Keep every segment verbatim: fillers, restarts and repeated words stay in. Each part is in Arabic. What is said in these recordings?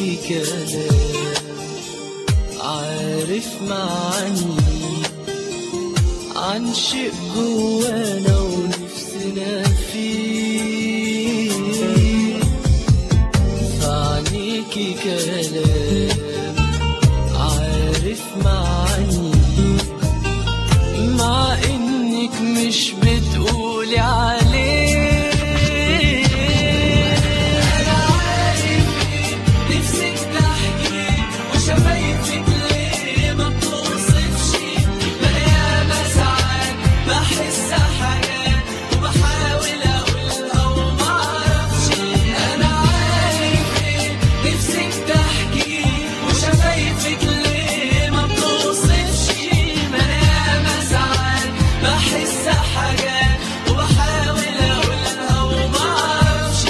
عنيكي كلام عارف معاني عن شيء جوانا ونفسنا فيه. فعنيكي كلام عارف معاني مع انك مش بتقولي عليه. انا عارف ايه نفسك تحكي وشفايفك ليه ما بتوصفش. بياما ساعات بحس حاجات وبحاول اقولها ومعرفش. انا عارف ايه نفسك تحكي وشفايفك ليه ما بتوصفش. بياما ساعات بحس حاجات وبحاول اقولها ومعرفش.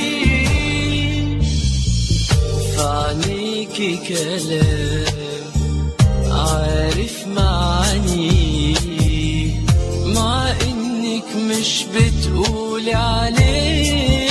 فعنيكي كلام عارف معاني مع انك مش بتقولي عليه.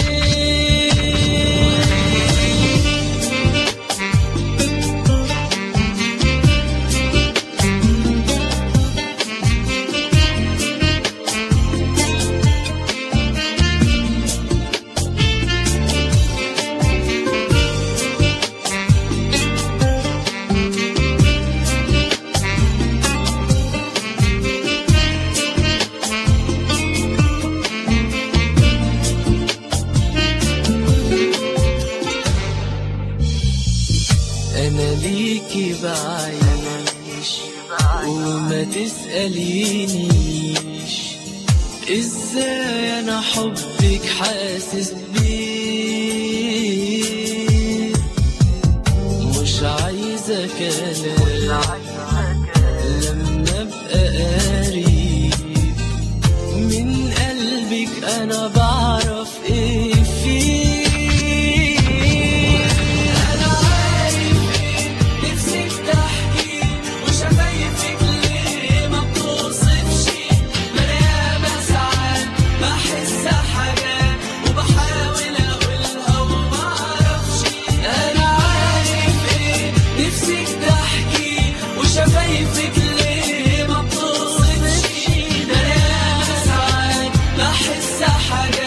أنا ليكي بعيش وما تسألينيش إزاي أنا حبك حاسس بيه. مش عايزة كلام لما أبقى قريب من قلبك أنا بعرف إيه فيه. شفايفك ليه ما بتوصفش. بياما ساعات بحس حاجات